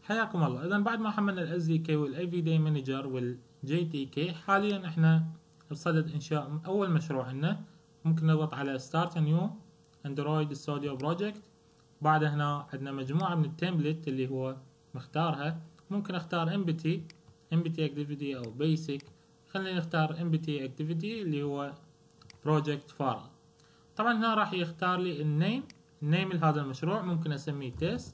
حياكم الله. اذا بعد ما حملنا الاس دي كي والاي في دي مانجر والجي تي كي، حاليا احنا بصدد انشاء اول مشروع عندنا. ممكن نضغط على ستارت نيو اندرويد ستوديو بروجكت. بعد هنا عندنا مجموعه من التمبلت اللي هو مختارها. ممكن اختار امبتي اكتيفيتي او بيسك. خلينا نختار امبتي اكتيفيتي اللي هو بروجكت فارغ. طبعا هنا راح يختار لي النيم لهذا المشروع. ممكن اسميه تيست.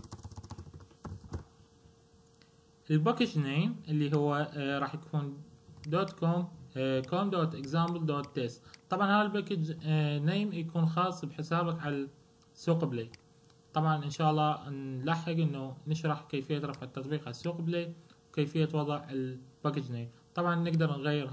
الباكج نيم اللي هو راح يكون .com.example.test. طبعا هذا الباكج نيم يكون خاص بحسابك على السوق بلاي. طبعا ان شاء الله نلحق انه نشرح كيفية رفع التطبيق على السوق بلاي وكيفية وضع الباكج نيم. طبعا نقدر نغير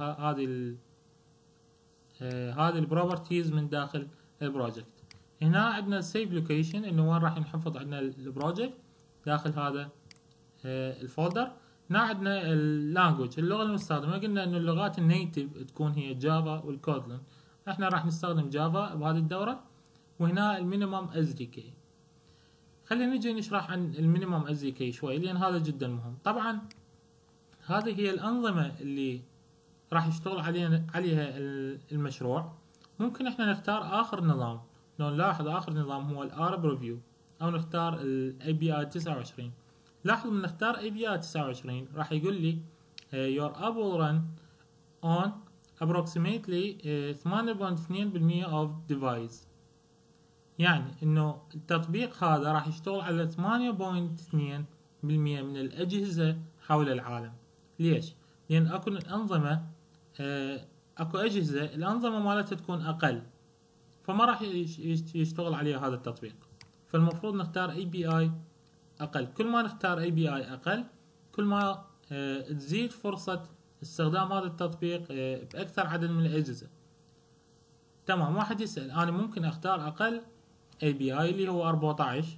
هذه البروبرتيز من داخل البروجكت. هنا عندنا السيف لوكيشن انه وين راح نحفظ عندنا البروجكت داخل هذا الفولدر. هنا عندنا اللانجوج اللغه المستخدمه. قلنا انه اللغات النيتف تكون هي جافا والكوتلين. احنا راح نستخدم جافا بهذه الدوره. وهنا المينيمم اس دي كي. خلينا نجي نشرح عن المينيمم اس دي كي شوي لان هذا جدا مهم. طبعا هذه هي الانظمه اللي راح يشتغل عليها المشروع. ممكن احنا نختار اخر نظام. لو نلاحظ اخر نظام هو الارب ريفيو او نختار الاي بي اي 29. لاحظوا من نختار اي بي اي 29 راح يقول لي your app will run on approximately 8.2% of device. يعني انه التطبيق هذا راح يشتغل على 8.2% من الاجهزة حول العالم. ليش؟ لان اكو الانظمة اكو اجهزة الانظمة مالتها تكون اقل، فما راح يشتغل عليها هذا التطبيق. فالمفروض نختار اي بي اي اقل. كل ما نختار اي بي اي اقل كل ما تزيد فرصة استخدام هذا التطبيق باكثر عدد من الاجهزة. تمام. واحد يسأل انا ممكن اختار اقل اي بي اي اللي هو 14.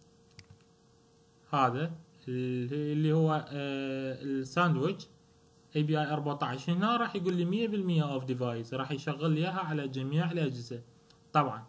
هذا اللي هو الساندويتش اي بي اي 14. هنا راح يقول لي 100% اوف ديفايس، راح يشغل لي اياها على جميع الاجهزة. طبعا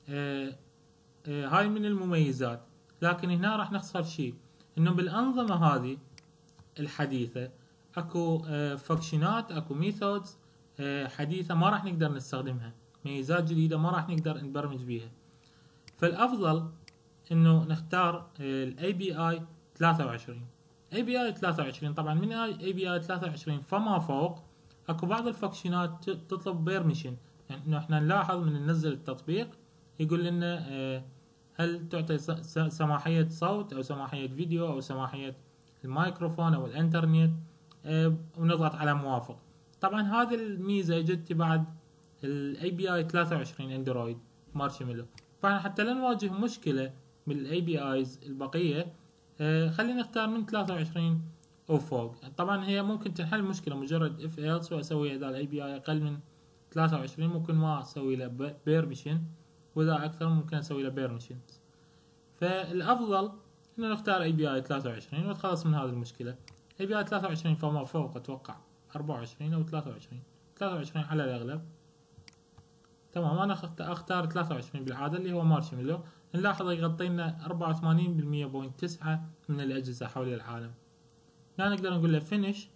هاي من المميزات. لكن هنا راح نخسر شيء، انه بالانظمة هذه الحديثة اكو فانكشنات، اكو ميثودز حديثة ما راح نقدر نستخدمها، ميزات جديدة ما راح نقدر نبرمج بيها. فالافضل انه نختار الاي بي اي 23. اي بي اي 23 طبعا من اي بي اي 23 فما فوق اكو بعض الفانكشنات تطلب بيرميشن. يعني انه احنا نلاحظ من ننزل التطبيق يقول لنا هل تعطي سماحية صوت او سماحية فيديو او سماحية الميكروفون او الانترنت، ونضغط على موافق. طبعا هذه الميزة جت بعد الاي بي اي 23 اندرويد مارشميلو. فاحنا حتى لا نواجه مشكلة من الاي بي ايز البقية خلينا نختار من 23 وفوق. طبعا هي ممكن تنحل مشكلة مجرد اف ايلس واسوي اذا الاي بي اي اقل من 23 ممكن ما اسوي له بيرميشن، واذا اكثر ممكن اسوي له بيرميشن. فالافضل انه نختار اي بي اي 23 ونتخلص من هذه المشكلة. اي بي اي 23 فما فوق اتوقع 24 او 23 على الاغلب. تمام. انا اختار 23 بالعادة اللي هو مارشميلو. نلاحظ يغطي لنا 84.9% من الاجهزة حول العالم. لا نقدر نقول له فينيش.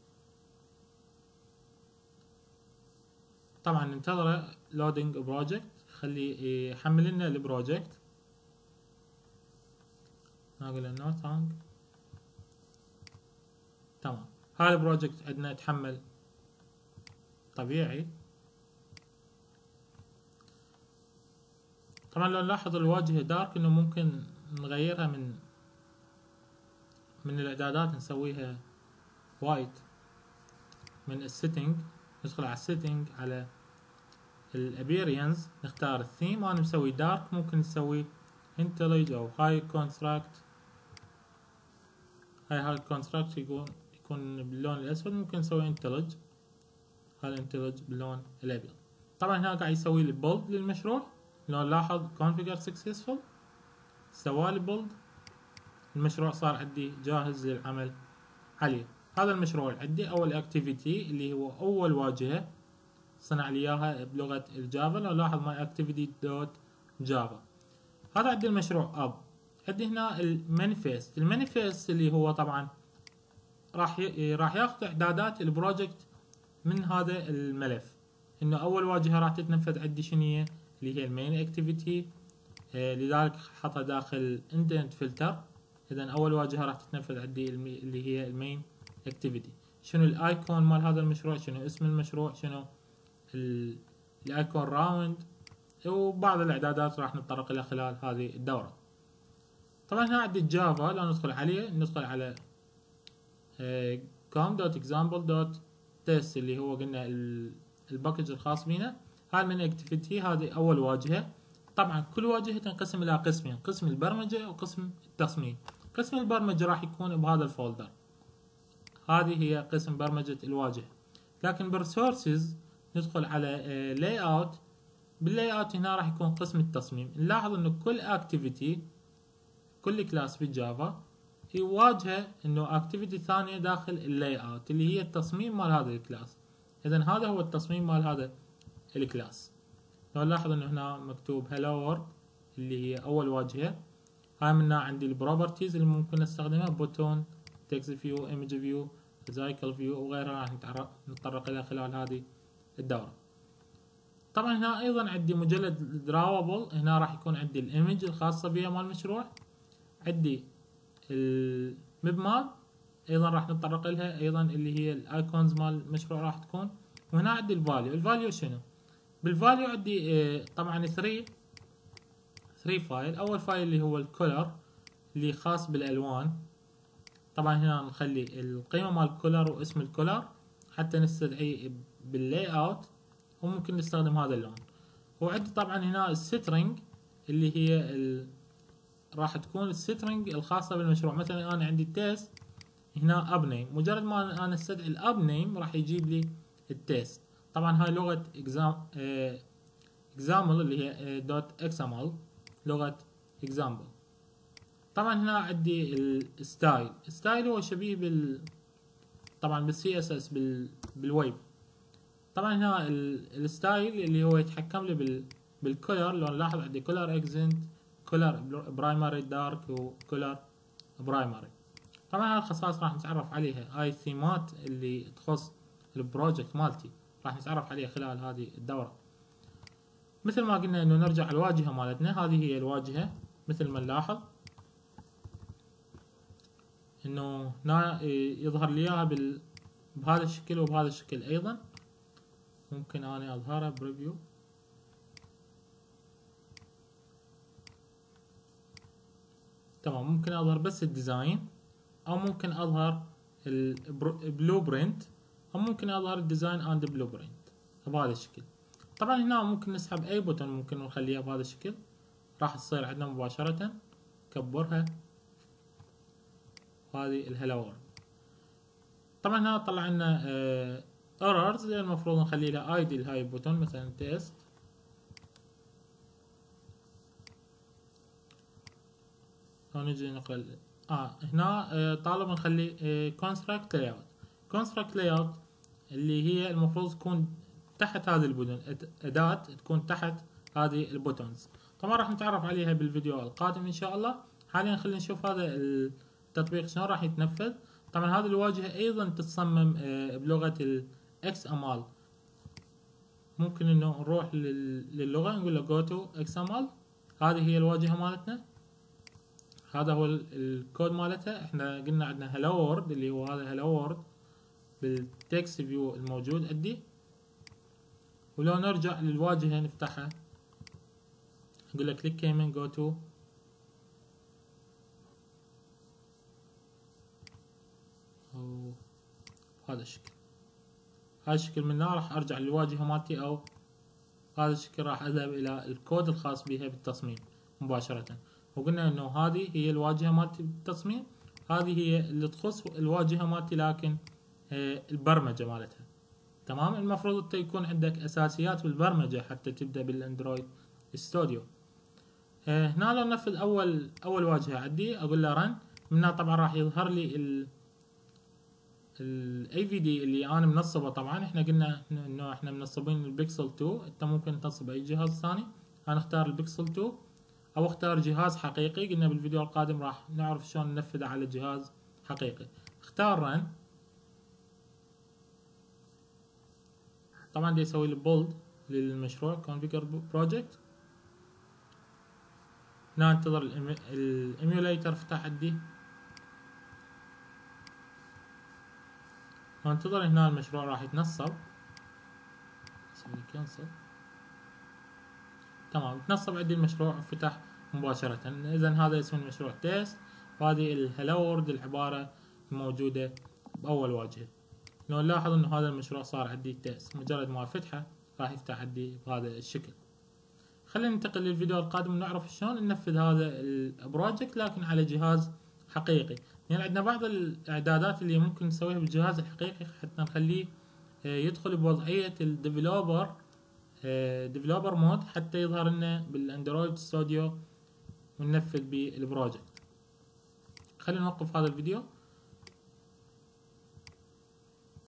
طبعا ننتظر لودينج بروجكت، خليه يحمل لنا البروجكت. نقول له نو ثانك. تمام. هذا البروجكت عندنا يتحمل طبيعي. طبعا لو نلاحظ الواجهة دارك انه ممكن نغيرها من الاعدادات، نسويها وايت من السيتنج. ندخل على السيتنج على الابيرينس نختار الثيم. انا مسوي دارك، ممكن نسوي انتليج او هاي كونستراكت. هاي كونستراكت يكون باللون الاسود. ممكن نسوي انتليج. هذا انتليج باللون الابيض. طبعا هنا قاعد يسوي لي بولد للمشروع. لو نلاحظ configure successful سوالي بولد. المشروع صار عندي جاهز للعمل عليه. هذا المشروع عندي اول اكتيفيتي اللي هو اول واجهة صنع لي اياها بلغة الجافا. لو لاحظ my activity دوت جافا. هذا عندي المشروع اب. عندي هنا المانيفست. المانيفست اللي هو طبعا راح ياخذ اعدادات البروجكت من هذا الملف. انه اول واجهه راح تتنفذ عندي شنو هي، اللي هي المين اكتيفيتي، لذلك حطها داخل اندنت فلتر. اذا اول واجهه راح تتنفذ عندي اللي هي المين اكتيفيتي. شنو الايكون مال هذا المشروع، شنو اسم المشروع، شنو الايكون راوند، وبعض الاعدادات راح نتطرق لها خلال هذه الدوره. طبعا هنا عندي الجافا، لو ندخل عليه ندخل على com.example.test اللي هو قلنا الباكج الخاص بينا. هاي من اكتيفيتي، هذه اول واجهه. طبعا كل واجهه تنقسم الى قسمين، قسم البرمجه وقسم التصميم. قسم البرمجه راح يكون بهذا الفولدر، هذه هي قسم برمجه الواجهه. لكن بالريسورسز ندخل على لاي اوت. باللاي اوت هنا راح يكون قسم التصميم. نلاحظ انه كل اكتيفيتي، كل كلاس بالجافا في واجهه انه اكتيفيتي ثانيه داخل اللاي اوت اللي هي التصميم مال هذا الكلاس. اذا هذا هو التصميم مال هذا الكلاس. لو نلاحظ انه هنا مكتوب هلو وورد اللي هي اول واجهه. هاي منها عندي البروبرتيز اللي ممكن نستخدمها، بوتون، تكست فيو، ايمج فيو، سايكل فيو وغيرها، راح نتطرق الى خلال هذه الدوره. طبعا هنا ايضا عندي مجلد دراوبل. هنا راح يكون عندي الايمج الخاصه بها مال المشروع، عندي الميب ماب ايضا راح نتطرق لها، ايضا اللي هي الايكونز مال المشروع راح تكون. وهنا عندي الفاليو. الفاليو شنو؟ بالفاليو عندي طبعا 3 فايل. اول فايل اللي هو الكولر اللي خاص بالالوان. طبعا هنا نخلي القيمه مال الكولر واسم الكولر حتى نستدعيه باللاي اوت، وممكن نستخدم هذا اللون. وعندي طبعا هنا السترنج اللي هي راح تكون السترنج الخاصه بالمشروع. مثلا انا عندي تيست، هنا اب نيم، مجرد ما انا استدعي الاب نيم راح يجيب لي التيست. طبعا هاي لغه اكزامبل اللي هي دوت اكسامل، لغه اكزامبل. طبعا هنا عندي الستايل. الستايل هو شبيه طبعا بالسي اس اس بالويب. طبعا هنا الستايل اللي هو يتحكم لي بالكولر. لو نلاحظ عندي كولر اكزنت، كولر برايمري دارك، وكولر برايمري. طبعا هاي الخصائص راح نتعرف عليها، هاي الثيمات اللي تخص البروجكت مالتي راح نتعرف عليها خلال هذه الدورة. مثل ما قلنا انه نرجع الواجهة مالتنا، هذه هي الواجهة مثل ما نلاحظ انه هنا يظهر لي اياها بهذا الشكل وبهذا الشكل. ايضا ممكن انا اظهرها بريفيو. تمام، ممكن اظهر بس الديزاين، او ممكن اظهر البلو برنت، او ممكن اظهر الديزاين اند بلو برنت بهذا الشكل. طبعا هنا ممكن نسحب اي بوتن، ممكن نخليها بهذا الشكل، راح تصير عندنا مباشرة. كبرها، هذه الهلو وورد. طبعا هنا طلع لنا ايرورز، المفروض نخلي لها ايدي لهاي البوتن، مثلا تيست. نجي نقل هنا طالب نخلي كونستراكت لاي اوت. كونستراكت لاي اوت اللي هي المفروض تكون تحت هذه البوتن، اداة تكون تحت هذه البوتنز. طبعا راح نتعرف عليها بالفيديو القادم ان شاء الله. حاليا خلينا نشوف هذا التطبيق شلون راح يتنفذ. طبعا هذه الواجهة ايضا تتصمم بلغة الاكس ام ال. ممكن انه نروح للغة نقول له جو تو اكس ام ال. هذه هي الواجهة مالتنا، هذا هو الكود مالتها. احنا قلنا عندنا هلو وورد اللي هو هذا هلو وورد بالتكست فيو الموجود عندي. ولو نرجع للواجهة نفتحها، نقول له كليك يمين جو تو، او هذا الشكل. هذا الشكل من هنا راح ارجع للواجهة مالتي، او هذا الشكل راح اذهب الى الكود الخاص بها بالتصميم مباشرة. وقلنا انه هذه هي الواجهة مالتي بالتصميم، هذه هي اللي تخص الواجهة مالتي لكن البرمجة مالتها. تمام، المفروض انت يكون عندك اساسيات بالبرمجة حتى تبدأ بالاندرويد ستوديو. هنا لو ننفذ اول واجهة عندي، اقول له رن. من هنا طبعا راح يظهر لي الاي في دي اللي انا منصبه. طبعا احنا قلنا انه احنا منصبين البيكسل 2، انت ممكن تنصب اي جهاز ثاني. انا اختار البيكسل 2. او اختار جهاز حقيقي. قلنا بالفيديو القادم راح نعرف شلون ننفذه على جهاز حقيقي. اختار رن. طبعا دي اسوي له بولد للمشروع كونفيجر بروجكت. هنا انتظر الايميوليتر فتح عندي، وانتظر هنا المشروع راح يتنصب. اسوي كنسل. تمام، تنصب عندي المشروع وفتح مباشرة. اذا هذا اسم المشروع تيست، وهذه الهلو وورد العبارة الموجودة بأول واجهة. لو نلاحظ انه هذا المشروع صار عندي تيست، مجرد ما فتحه راح يفتح عندي بهذا الشكل. خلينا ننتقل للفيديو القادم ونعرف شلون ننفذ هذا البروجكت لكن على جهاز حقيقي. يعني عندنا بعض الاعدادات اللي ممكن نسويها بالجهاز الحقيقي حتى نخليه يدخل بوضعية الديفلوبر مود حتى يظهر لنا بالاندرويد ستوديو وننفذ بالبروجكت. خلينا نوقف هذا الفيديو